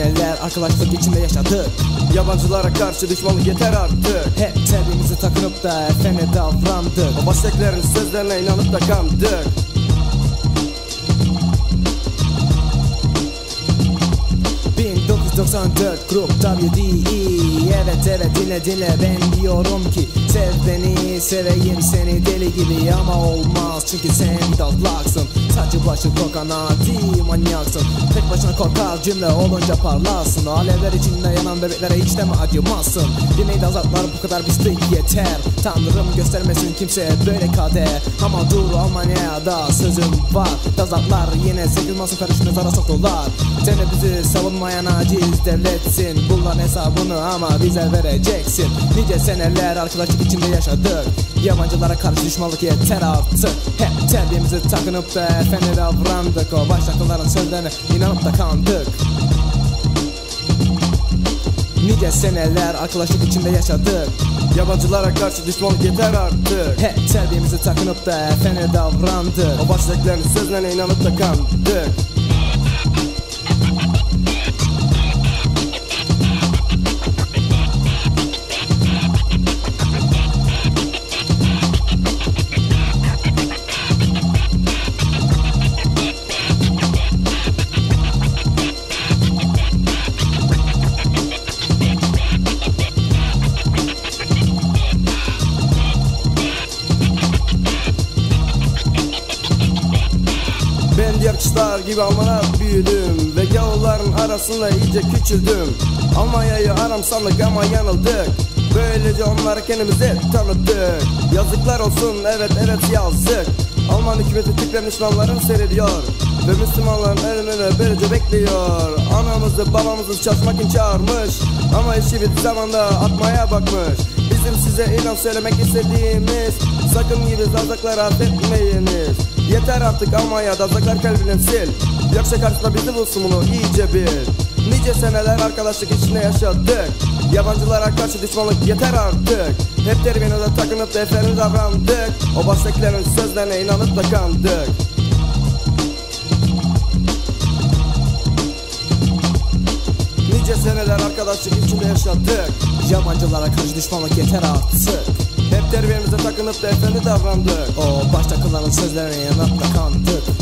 seneler arkadaşlık içinde yaşadık. Yabancılara karşı düşmanlık yeter artık. Hep terbiyemizi takınıp da efendi davrandık. O baştakilerin sözlerine inanıp da kandık. ...1994 Grup WDE. Evet dinle ben diyorum ki sev beni, seveyim seni deli gibi ama olmaz çünkü sen dalaksın. Saçı başı kokan adi manyaksın. Tek başına korkar cümle olunca parlarsın. Alevler içinde yanan bebeklere hiç de mi acımazsın? Dinleyin azaplar bu kadar pislik yeter. Tanrım göstermesin kimseye böyle kader. Ama dur Almanya'da sözüm var. Dazatlar yine sekilmasın karışına zara soktular. Sen de bizi savunmayan aciz devletsin. Bunların hesabını ama bize vereceksin. Nice seneler arkadaşlık içinde yaşadık. Yabancılara karşı düşmanlık yeter artık. Hep terbiyemizi takınıp da efendi davrandık. O baştakıların sözlerine inanıp da kandık. Nice seneler arkadaşlık içinde yaşadık. Yabancılara karşı düşmanlık yeter artık. Hep terbiyemizi takınıp da efendi davrandık. O baştakilerin sözlerine inanıp da kandık. Ben diğer kuşlar gibi Alman'a büyüdüm ve gavulların arasında iyice küçüldüm. Almanya'yı aramsandık ama yanıldık. Böylece onlara kendimizi tanıttık. Yazıklar olsun, evet yazık. Alman hükümeti Türklerin düşmanlarını seyrediyor ve Müslümanların önüne böylece bekliyor. Anamızı babamızı çalışmak için çağırmış ama işi bir zamanda atmaya bakmış. Bizim size inan söylemek istediğimiz, sakın gibi zazaklara affetmeyiniz. Yeter artık Almanya'da zakar kalbini sil. Yoksa karşısında bizi bulsun bunu iyice bil. Nice seneler arkadaşlık içinde yaşadık. Yabancılara karşı düşmanlık yeter artık. Hep terbiyenize takınıp da efendi davrandık. O baştakilerin sözlerine inanıp da kandık. Nice seneler arkadaşlık içinde yaşadık. Yabancılara karşı düşmanlık yeter artık. Hep terbiyemize takınıp da efendi davrandık. O baştakıların sözlerine inanıp da kandık.